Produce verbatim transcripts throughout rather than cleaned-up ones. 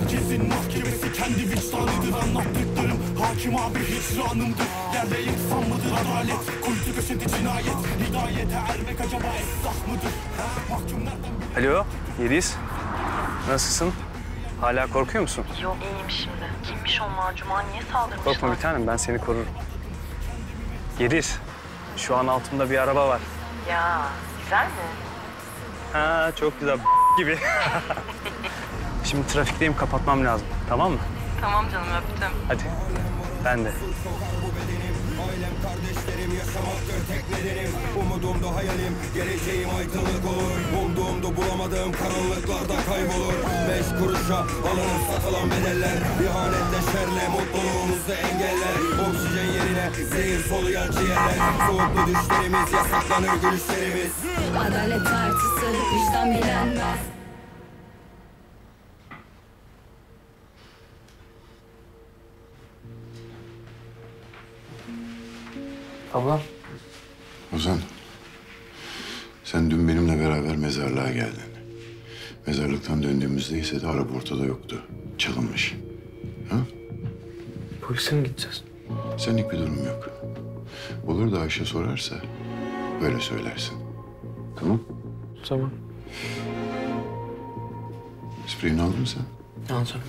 Herkesin mahkemesi kendi vicdanıdır. Anlattıklarım hakim abi hicranımdır. Yerde insan mıdır adalet? Kuytu köşede cinayet. Hidayete ermek acaba esnaf mıdır? Mahkumlardan... Alo, Yeliz. Nasılsın? Hala korkuyor musun? Yok, iyiyim şimdi. Kimmiş onlar? Cuma niye saldırmışlar? Korkma bir tanem, ben seni korurum. Yeliz, şu an altımda bir araba var. Ya, güzel mi? Ha, çok güzel gibi. Şimdi trafikteyim, kapatmam lazım. Tamam mı? Tamam canım, öptüm. Hadi, ben de. Ailem, kardeşlerim, yaşamaktır tek nedenim. Umudumda hayalim, geleceğim aydınlık olur. Umduğumda bulamadığım karanlıklarda kaybolur. Beş kuruşa alınıp satılan bedeller, ihanetle şerle mutluluğumuzu engeller. Oksijen yerine zehir soluyan ciğerler. Soğuklu düşlerimiz, yasaklanır gülüşlerimiz. Adalet tartısı, vicdan bilenmez. Ablam. Ozan, sen dün benimle beraber mezarlığa geldin. Mezarlıktan döndüğümüzde ise de araba ortada yoktu. Çalınmış. Ha? Polise mi gideceğiz? Senlik bir durum yok. Olur da Ayşe sorarsa böyle söylersin. Tamam? Tamam. Spreyini aldın mı sen? Alacağım.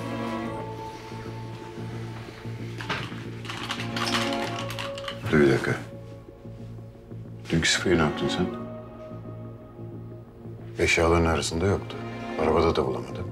Dur bir dakika. Dünkü spreyi ne yaptın sen? Eşyaların arasında yoktu. Arabada da bulamadım.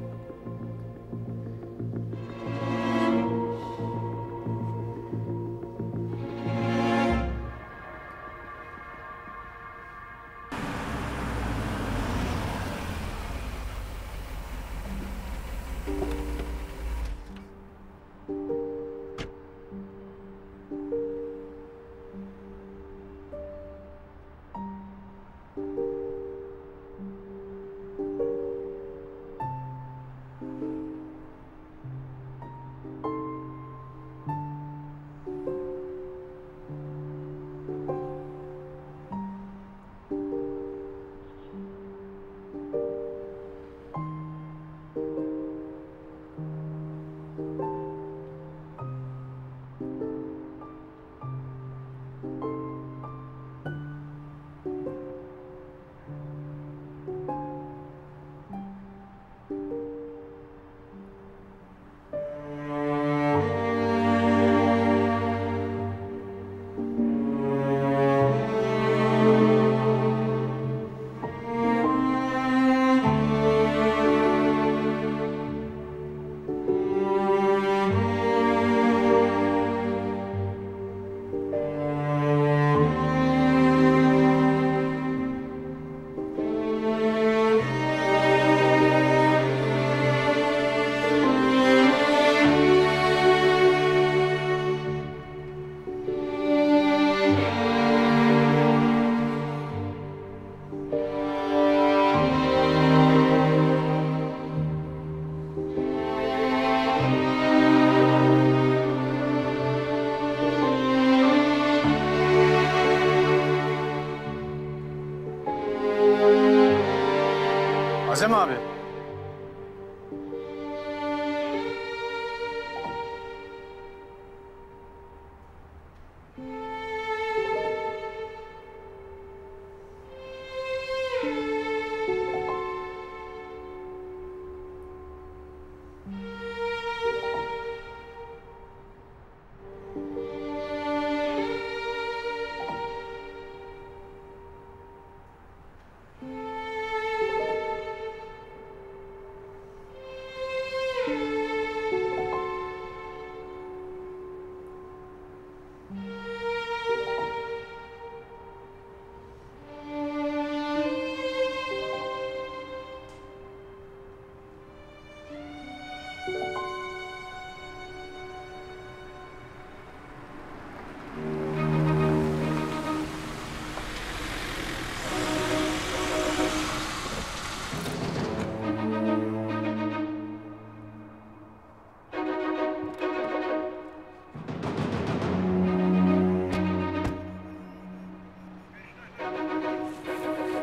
Azem abi.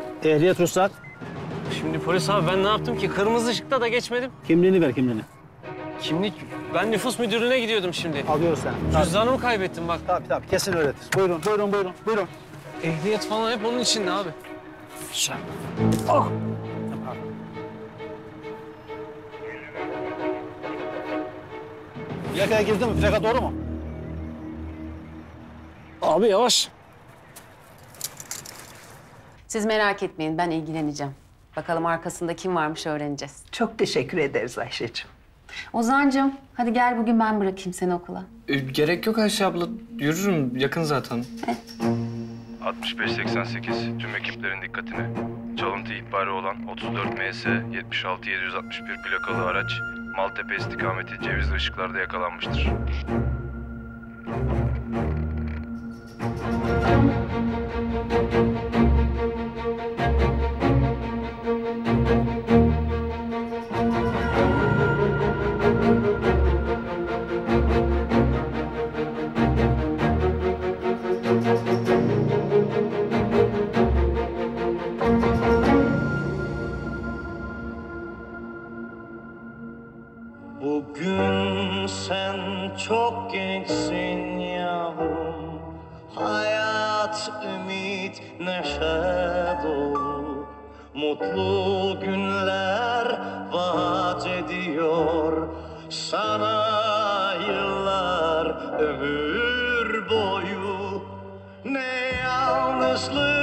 Ehliyet ruhsat. Şimdi polis abi ben ne yaptım ki? Kırmızı ışıkta da geçmedim. Kimliğini ver kimliğini. Kimlik? Ben nüfus müdürlüğüne gidiyordum şimdi. Alıyoruz seni. Cüzdanımı kaybettim bak. Tabii tabii kesin öyledir. Buyurun buyurun buyurun buyurun. Ehliyet falan hep onun içinde abi. Sen. Ah. Plakaya girdi mi? Plaka doğru mu? Abi yavaş. Siz merak etmeyin, ben ilgileneceğim. Bakalım arkasında kim varmış öğreneceğiz. Çok teşekkür ederiz Ayşe'cim. Ozan'cığım, hadi gel bugün ben bırakayım seni okula. E, gerek yok Ayşe abla. Yürürüm. Yakın zaten. altmış beş seksen sekiz tüm ekiplerin dikkatine. Çalıntı ihbarı olan otuz dört M S yetmiş altı yedi yüz altmış bir plakalı araç Maltepe istikameti Cevizli Işıklar'da yakalanmıştır. Bugün sen çok gençsin yavrum. Hayat, ümit, neşe dolu. Mutlu günler vaat ediyor sana yıllar ömür boyu. Ne yalnızlık